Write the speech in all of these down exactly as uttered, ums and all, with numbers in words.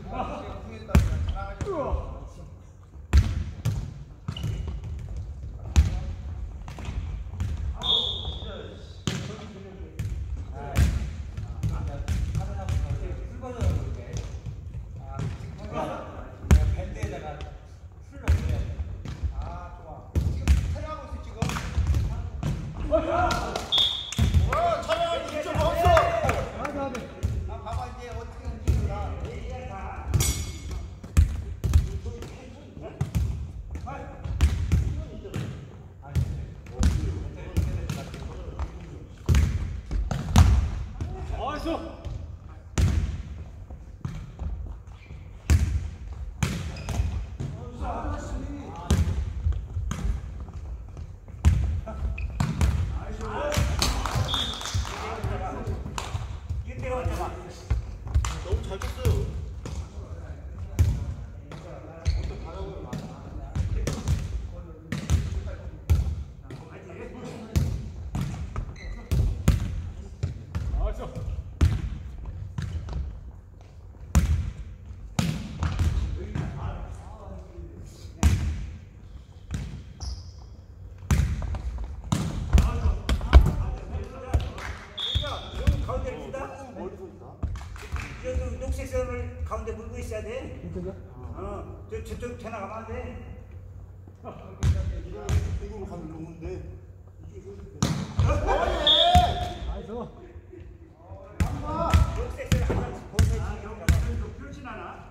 녹색선을 가운데 물고 있어야 돼. 괜찮아? 어, 저, 저쪽 쳐 나가면 안 돼. 이쪽으로 가면 좋은데. 나이스. 녹색선 하나씩 보내주면 그렇진 않아.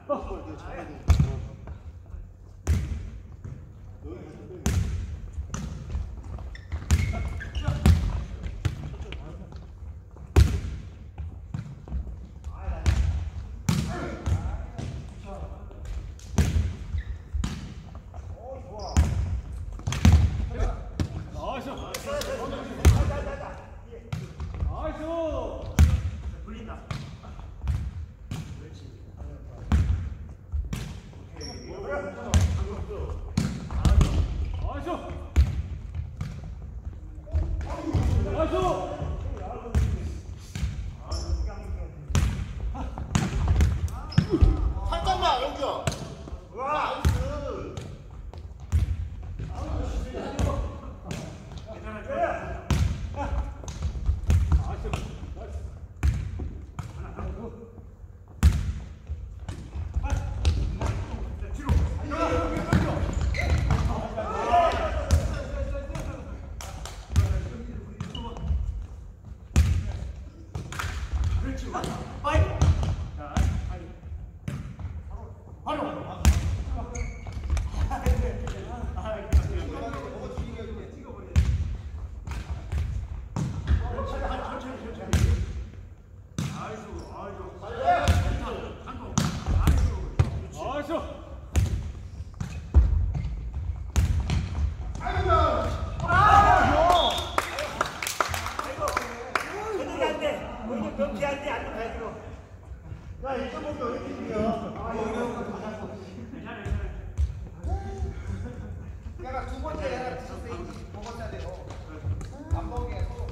살짝만 여기요. 와. 내가 두 번째 내가 드셨어야지 먹었어야 돼요. 안 먹게 서로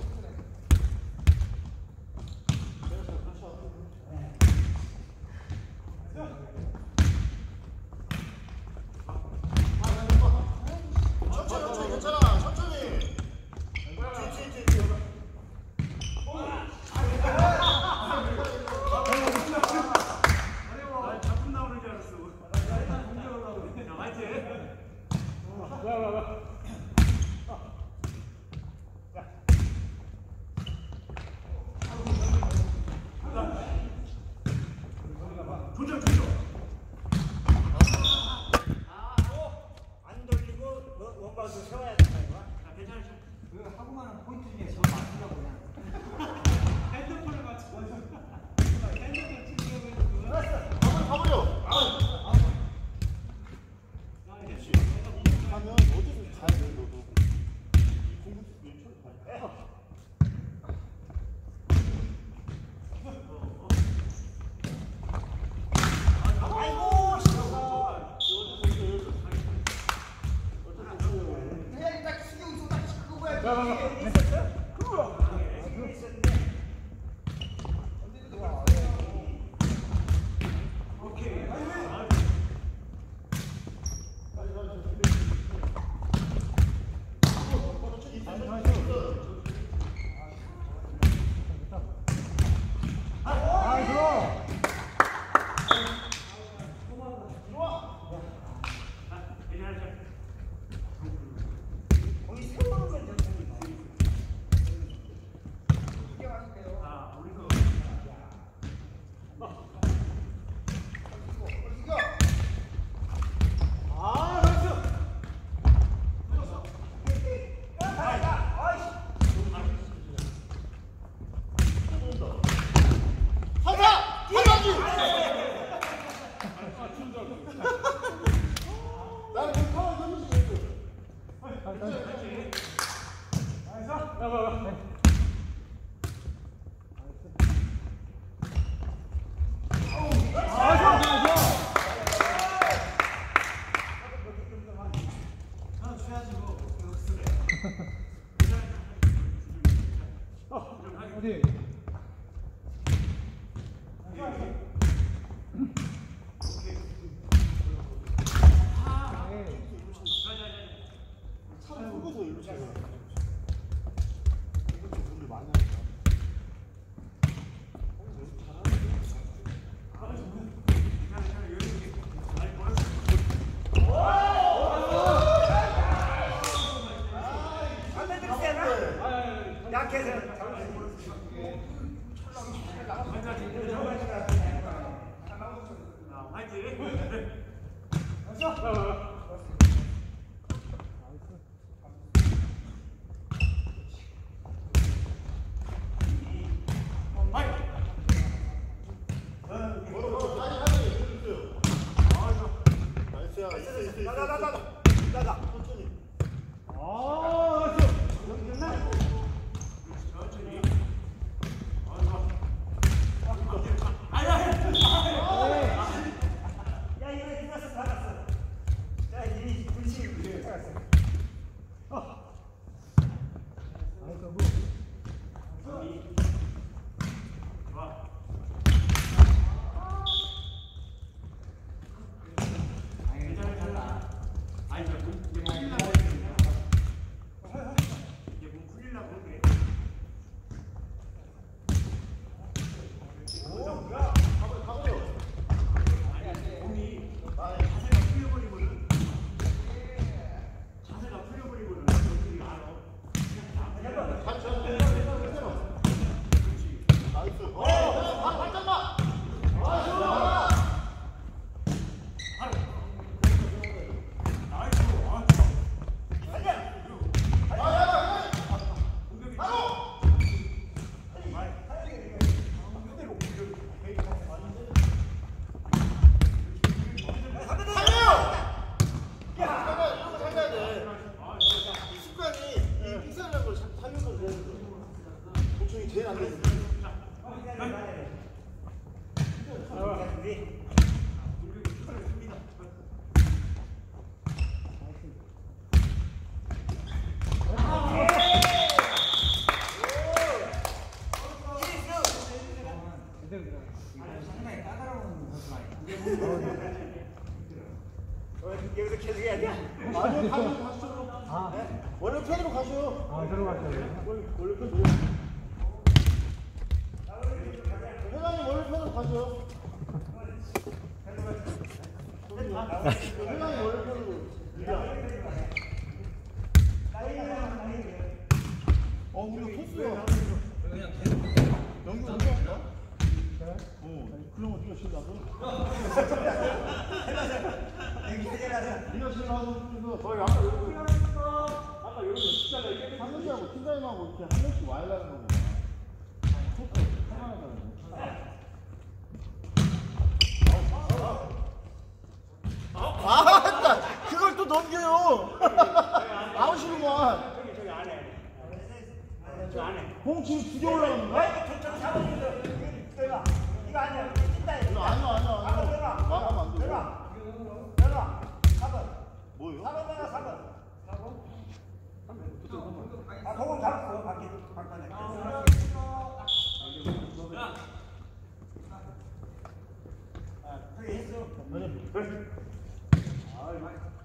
천천히 괜찮아. 천천히. 작품 나오는 줄 알았어. 와, 와, 와. 조져, 조져. 안 돌리고 원바운드 세워야 된다 이거. 아, 괜찮아. 그 하고만은 포인트 중에 저 맞추려고 그냥. 핸드폰을 맞춰. 핸드폰 치려고 했어. 가버려. 하면 어디를 가야 돼 너도. 이 공부 왼쪽으로 가야 돼. 아이고, 그냥 딱 신경 쓰고 딱 그거 봐야지. 와, 와, 와. 있었어? 그거. 있었는데. 어디? 차를 끄고서 일로 차요. 이거 좀 분들 많이 하니까. 약해서 나이스야. 있어 있어 있어. 나나나나 나나 천천히. 아, 야 이거 끝났어 나갔어. 자 이미 분식 나갔어. 나이스 뭐. 아니 이제 몸 풀리려고 이제 몸 풀리려고 그래. 몸이 자세가 풀려버리고는 자세가 풀려버리고는 어떻게 알아? 나이스. 어, 발전마. 보충이 제일 안 되는 여기서 계속 해야 돼? 아니요, 가시죠, 가시죠. 아, 원래 편으로 가시오. 아 들어갔어요. 원래 원래 편으로. 회장님 원래 편으로 가시오. 회장님 원래 편으로. 어, 우리가 토스야. 연기 언제 할까? 어, 그런 거 네가 제일 나서. 네가 제일 나서 그래서 저희 아까 여기 아까 여기 진짜가 이게 한 명하고 팀장님하고 이렇게 한 명씩 와야라는 거구나. 토스 하나하나는. 아, 했다. 그걸 또 넘겨요. 아웃이구만. 저기 안에 저 안에 공 지금 두 개 올라가는 거야? 저쪽 잡아주세요. 이거 이거 아니야. 찐다 이거 아니야, 아니야, 아니야. 들어가. 나가면 안 돼. 들어가. 들어가. 사 번. 뭐예요? 사 번 내가 사 번. 아, 그건 잡았어. 밖에 밖에. 아, 그게 했어. 아이,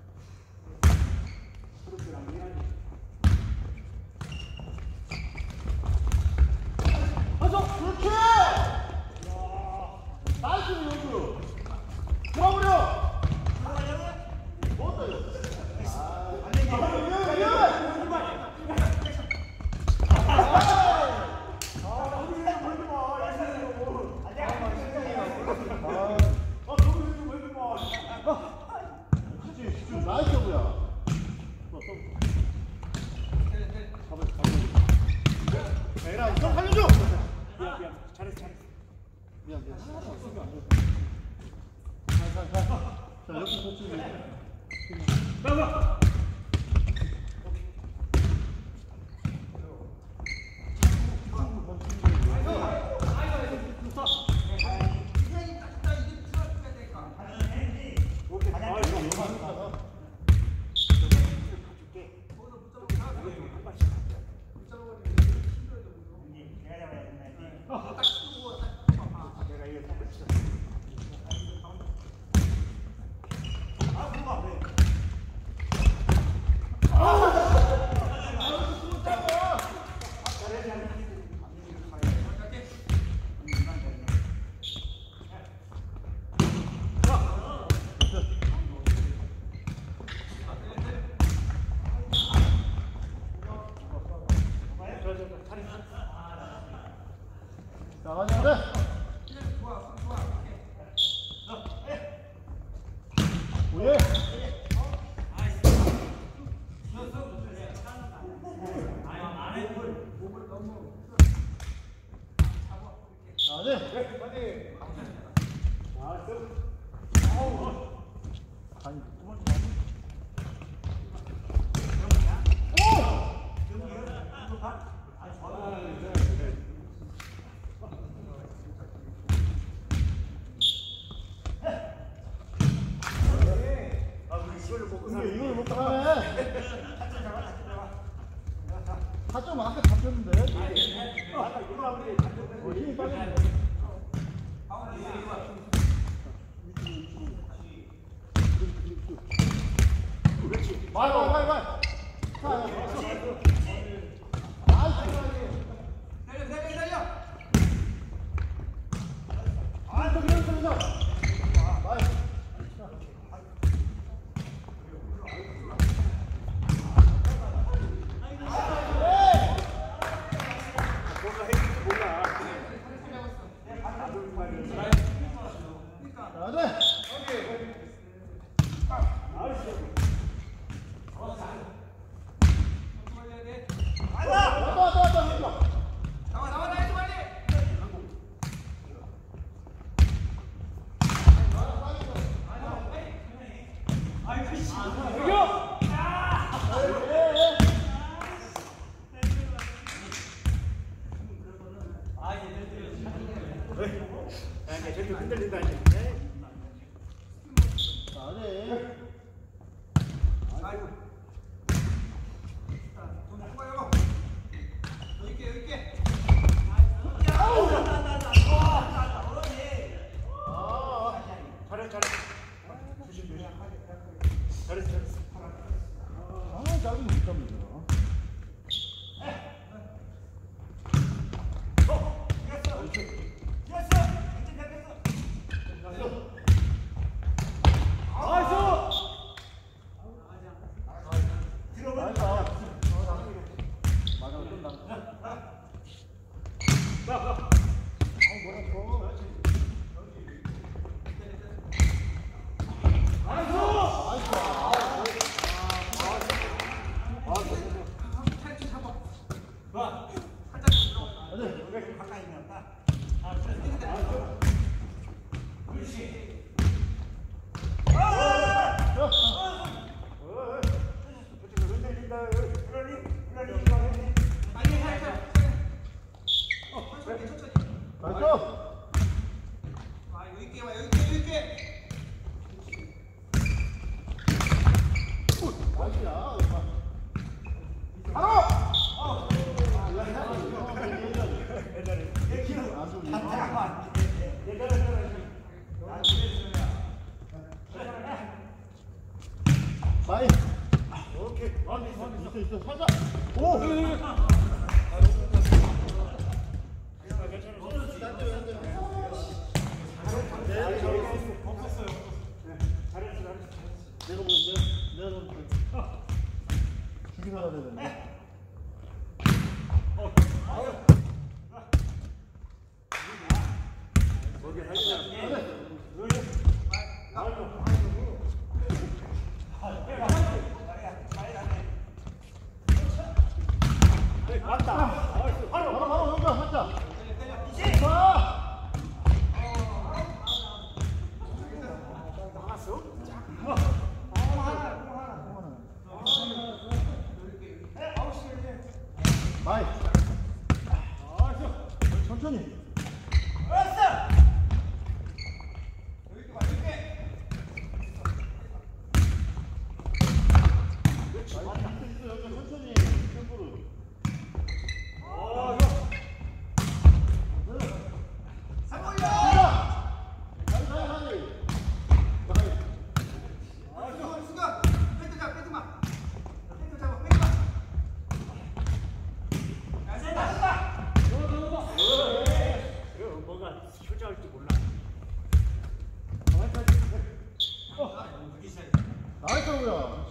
그렇게랑 미안하지. 가서 그렇지. 나이스 연구. 들어버려. 뭐다 이거? 아, 위험해, 위험해. 나이스 뭐야? 에라 이거 살려줘. 미안, 미안. 잘했어, 잘했어. 미안 미안. 수비 안 돼. 가가 가. 자 여기 터치. 나가. 내가 잡아야 돼. 예. 아, 네. 아니, 두 번째 맞네. 이게 이걸 먹고 가네. 타점 아까 잡혔는데. 어, 힘이 빠졌네. 그렇지. 말, 말, 말, 말. 달려 달려 달려. 아, 또 그냥 들어서. 말. 나와 나와 나와 빨리. 저기 흔들린다 이제. 잘해. 아이고. 돈 갖고 가요. 여기 있게 여기 있게. 잘해 잘해. 조심 조심. 잘했어 잘했어. 아, 짧은 못 잡니다. 가까이 있나? 빨리 해. 어, 천천히 천천히. 맞죠? 아 여기 있게 와 여기 있게 여기 있게. 맞이야. 바로. 안 좋네. 마이. 오케이. 있어 있어 살짝. 오. 내가 보는데 내가 보는데 죽이 살아야 되는데. 맞다. 바로 바로 바로 여기가 살짝. 와. 나갔어? 마이. 천천히. 여기 있게 와 여기 있게. 여기 천천히 템포로. 어, 좋아. 상 올려. 가위 가위 가위. 수건 수건. 펜트 잡아 펜트 마. 펜트 잡아 펜트 마. 야 세다 세다. 그래, 뭐가 효자할지 몰라. 나이스 뭐야.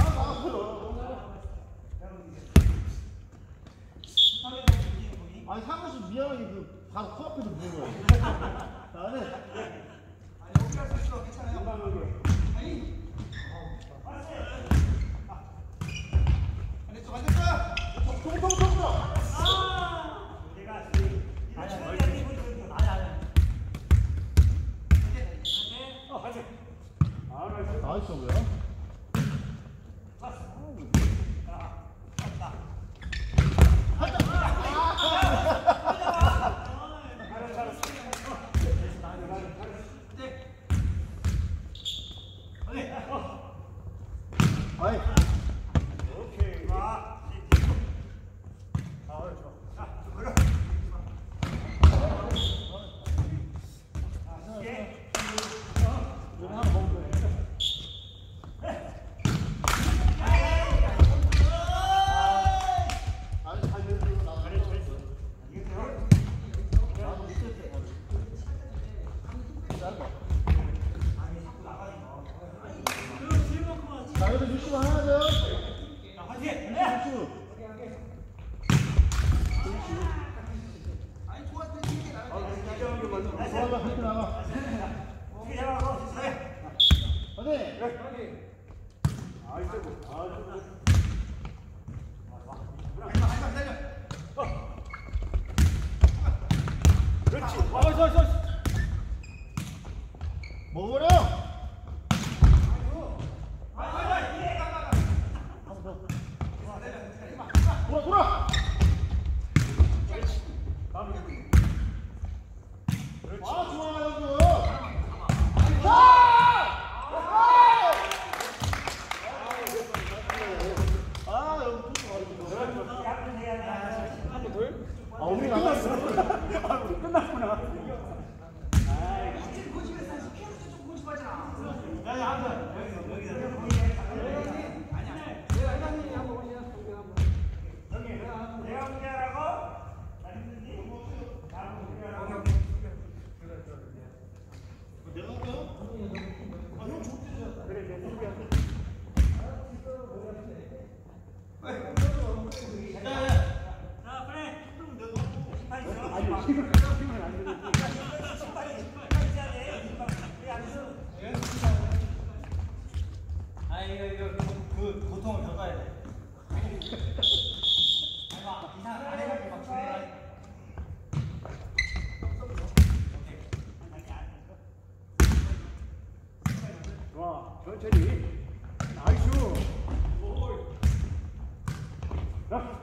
아니 상 김재환이 그 바로 코앞에서 보는 거야. 나는 아니 여기 할 수 있어. 괜찮아요. 아니. 반대쪽 반대쪽. 통통통통. 내가 지금 이거 치는데 안 되고 있는 거. 아니 아니. 어, 하지. 아, 나이스. 나이스 뭐야? 아이. 오케이. 와. 아, 좋아. 자, 그래. 예. 이거 하나 먹으면 돼. 아니 잘 됐어. 나 잘했어, 잘했어. 이게 또 나도 밑에 때. 짧아. 자, 여기서 유튜브 하나 더. 화이팅! 유튜브. 아니 좋았대. 이게 나를 나이스. 나가, 그렇게 나가. 어떻게 잡아서 주세요. 어디? 아이고, 아이고. 하지마 하지마 기다려. 그렇지. 아, 좋아, 좋아, 좋아. 먹어버려. 돌아, 돌아. 아, 좋아, 여기. 아! 아, 여기 또 아, 우리 나갔어. 끝났구나. 내가 문제라고? 나 힘들지? 나랑 문제라고? 내가 할게요. 아, 형 좋대. 그래, 내 준비야. 자, 그래. 신발 있어. 아니, 신발 신발 안 되지. 신발이 신발 있어야 돼. 신발. 그래, 안 있어. 아, 이거 이거 그 고통을 겪어야 돼. 막 이상 안 해가지고 막 그래. 좋아, 천천히. 나이스. 자.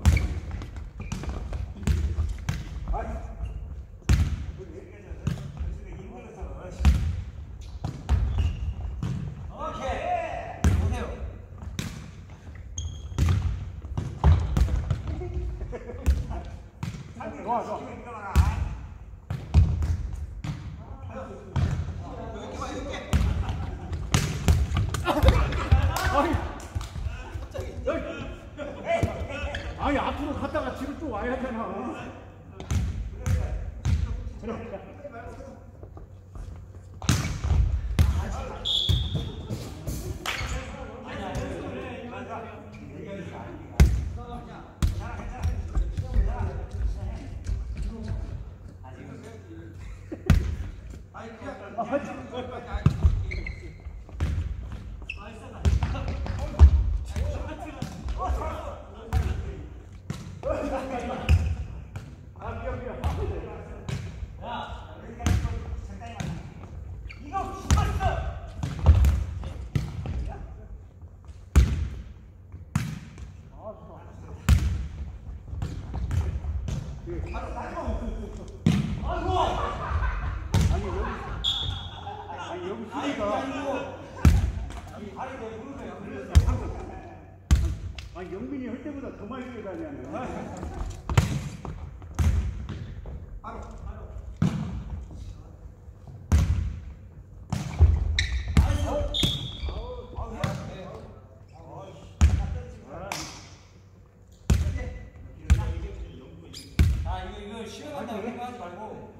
아이. 우리 여기까지 와서 연습이 힘들어서. 오케이. 보세요. 좋아, 좋아. 이거 봐라. 아니 앞으로 갔다가 뒤로 또 와야 되나? 아니 여기 쓰니까 아니 영빈이 할 때보다 더 많이 뛰어다니네. 바로 바로. 아 이거 이거 시원하다고 생각하지 말고.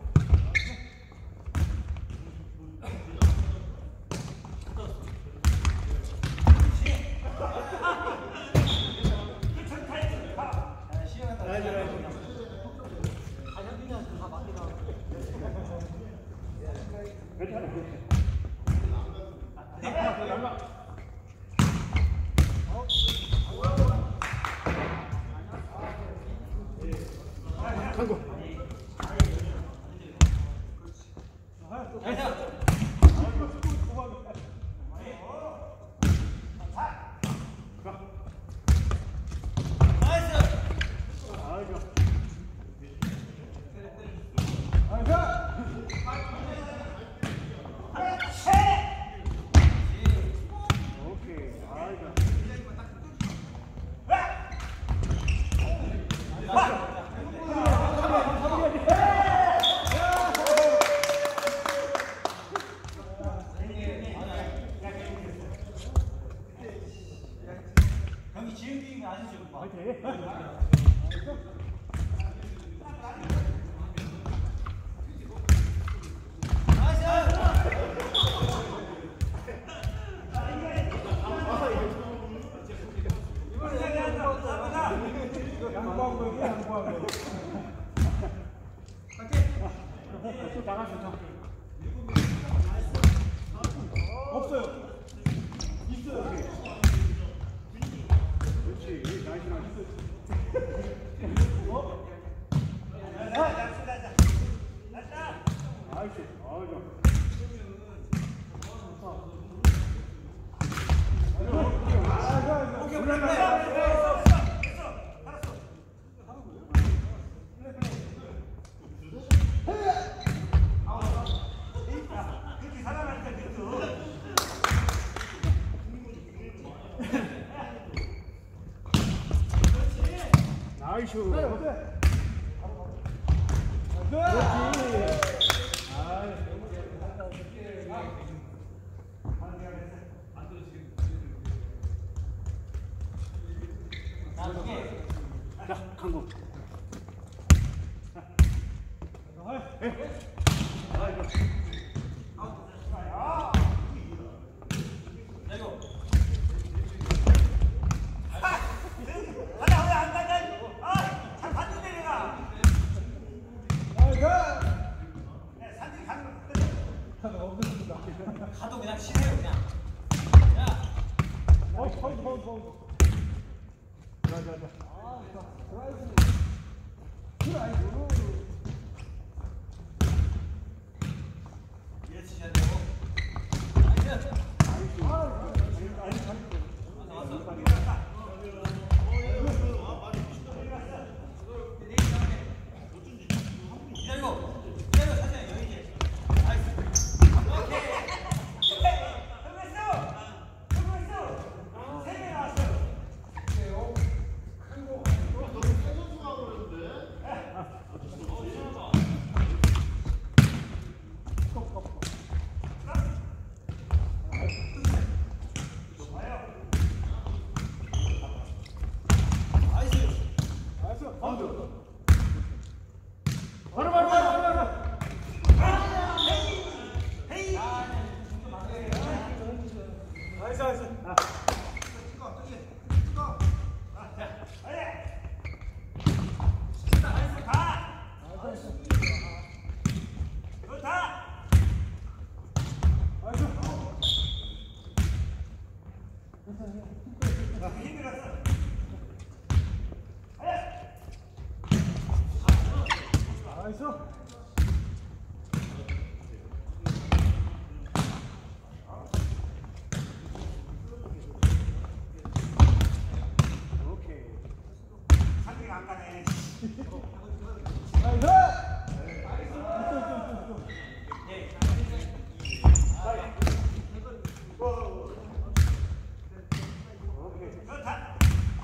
간고. 경기 지은 비행이 아시죠? 없어요. 있어요. 그렇지. 나이스 나이스. 어? 나이스. 아이고. 나이스. 자, 강공. 가도 그냥 치세요 그냥. 야. 어, 파울, 파울, 파울. 자, 자, 자. 아, 드라이브. 드라이브. 얘 치셔야 되고. 나이스. 나이스. 아, 나이스. 왔어. 기다리고. 기다리고 천천히 여기지. 나이스. 오케이. 바로 바로 바로 바로 나이스 나이스. 나이스. 오케이. 상대가 안 가네. 나이스. 좋다.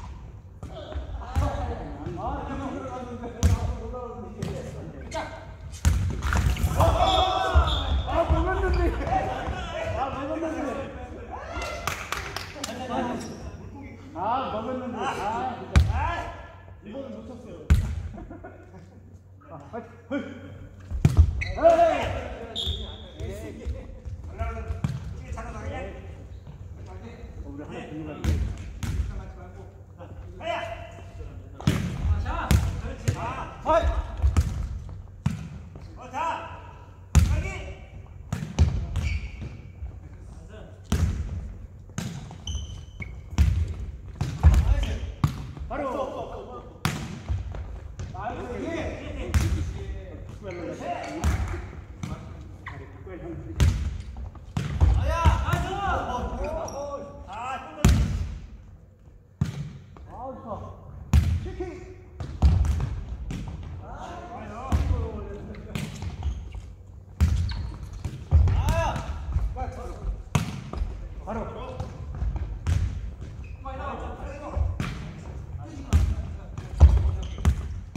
아, 먹었는데. 아, 먹었는데. 아, 먹었는데. 아, 이번은 놓쳤어요. 아, 화이팅. 올라가서 이게 잘하네. 우리 하나 들리면 하야. 자, 그렇지. 아, 하이. 어, 자, 여기.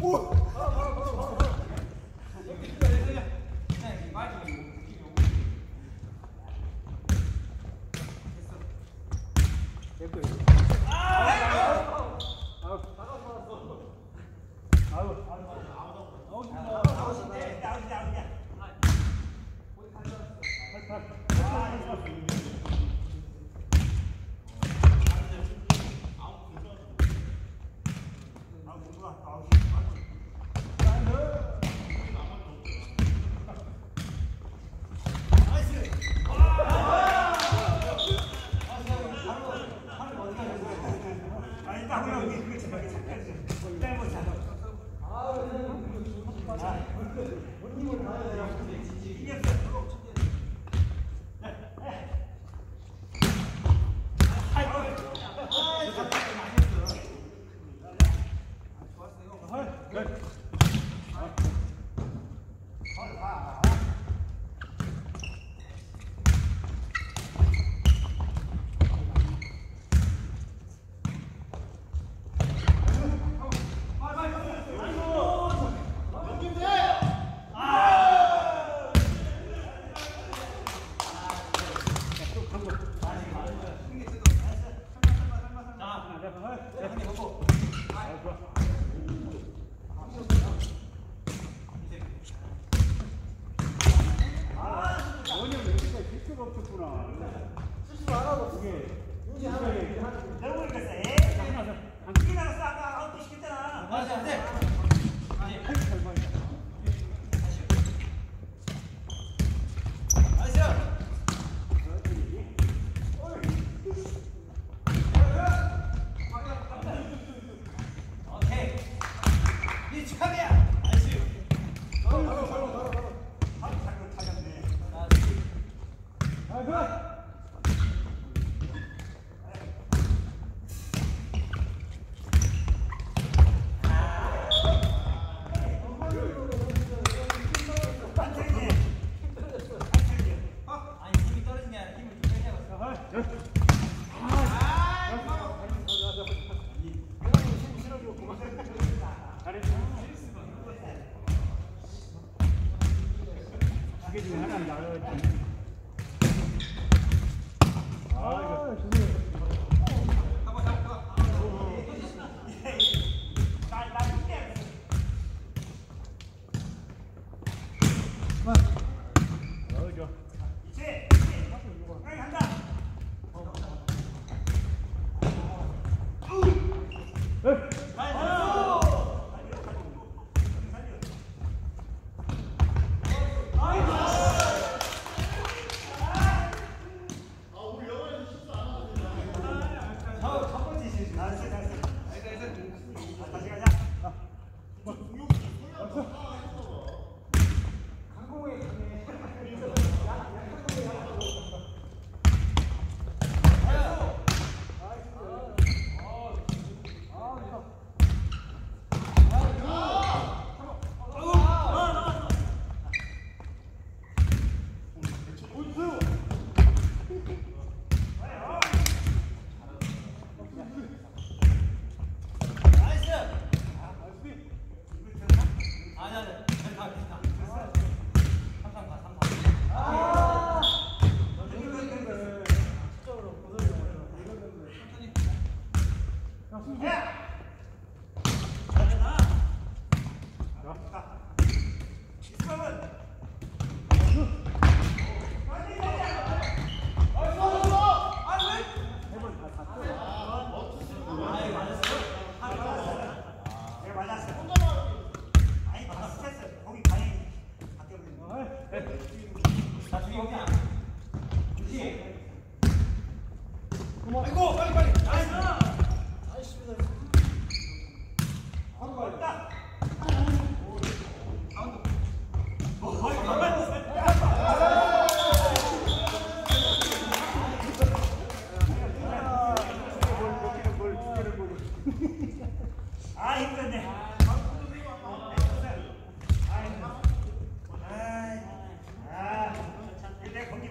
아, 근데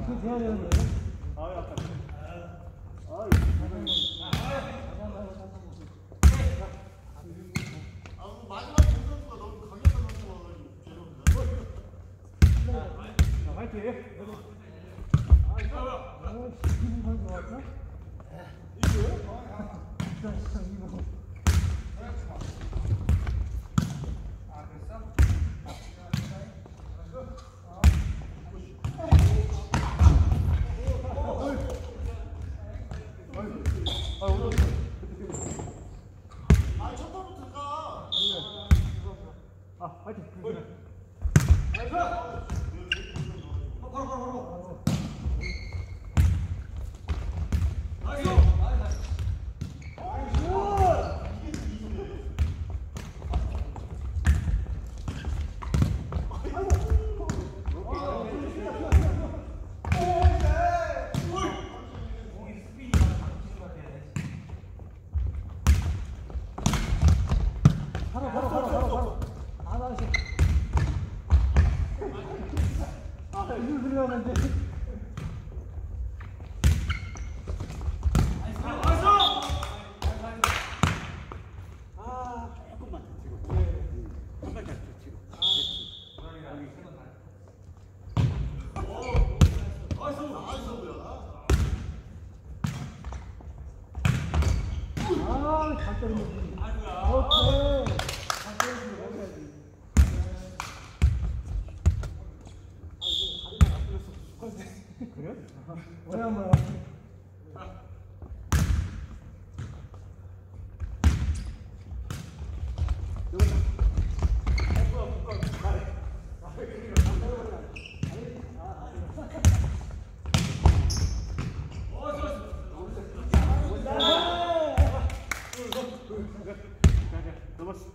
이거 돼야 되는데. 아, 약간. 아, 아, 마지막 공격수가 너무 강력한 선수가 와가지고 죄송합니다. 자, 화이팅. 아, 기분 상 좋았어? 이거요? 진짜 진짜 이거. 아 그랬어? 아, 오늘. 아, 첫 번부터 가. 아, 화이팅. 바로 바로 바로. 바로 바로 바로 바로 바로. 아, 나 지금. 아, 이거 들려는데. 아, 조금만 더 뒤로. 한 발짝 더 뒤로. 아, 잘 때리는 분. 오케이. 잘 때리는 분 해야지. 그래? 오랜만에 왔어. 넘었어.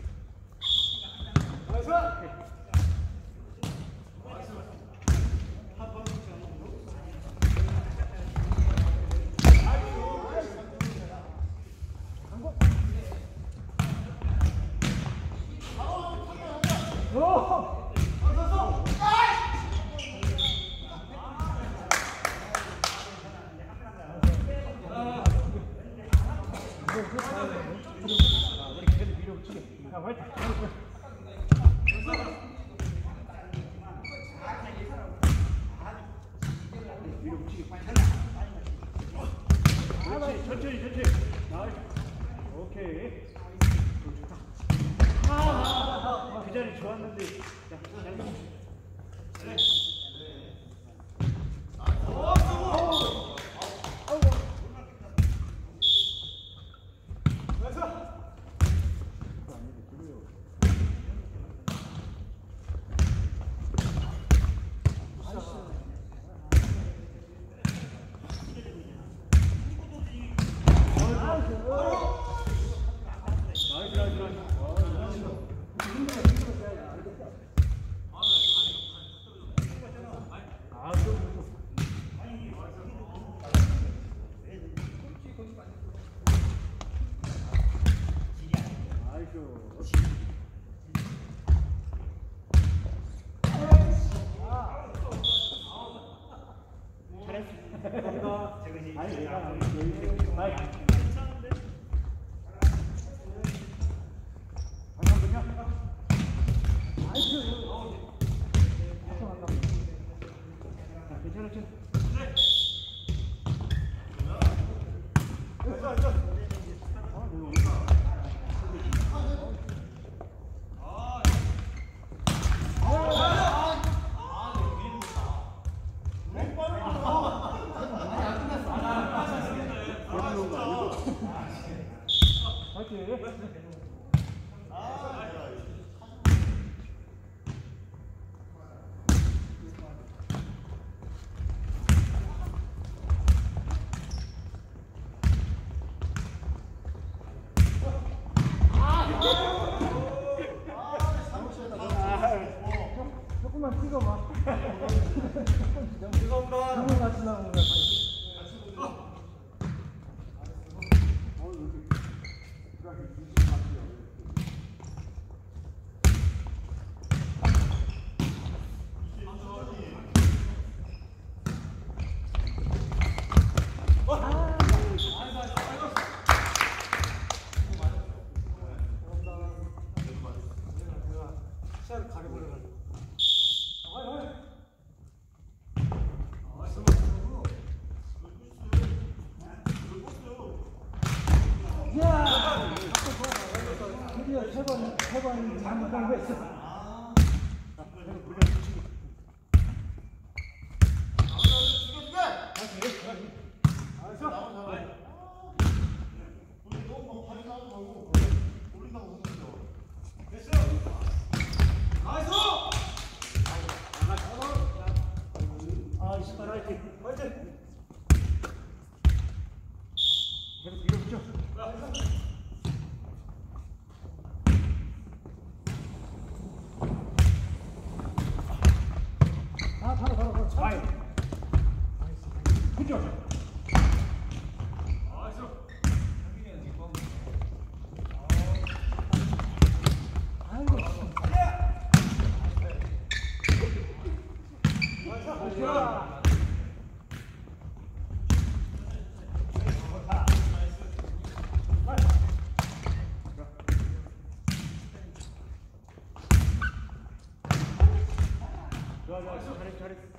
오! 우리 걔들 밀어붙이게. 야, 화이팅. 밀어붙이게. 그렇지, 천천히, 천천히. 나이스. 오케이. 좋다. 아, 그 자리 좋았는데. 야, 잘 아, 좀, 좀. 아이고. 잘했어. 아니, 내가 아이, 괜찮은데? 잠깐만요. 아이고. 괜찮아, 괜찮아. 조금만 찍어봐. 죄송합니다. 너무 같이 나온 것 같아. 번, 세 번 잘못한 거 있어. 아, 이십팔 화이팅. 화이팅. 계속 밀어붙여. 아, 바로, 바로, 바로. 아이. 그죠? 아이고. 좋아. 좋아, 좋아, 잘했어, 잘했어.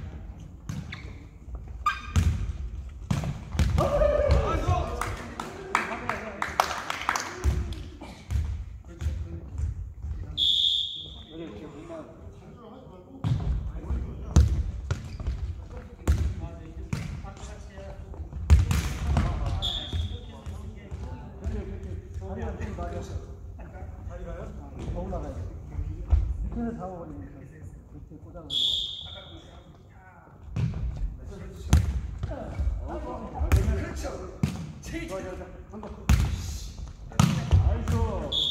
다리가 좀 낮아서. 다리가요? 더 올라가야 돼. 밑에서 잡아버리니까. 밑에 꽂아버리고. 그렇죠. 좋아, 좋아, 좋아. 한 번. 아이고.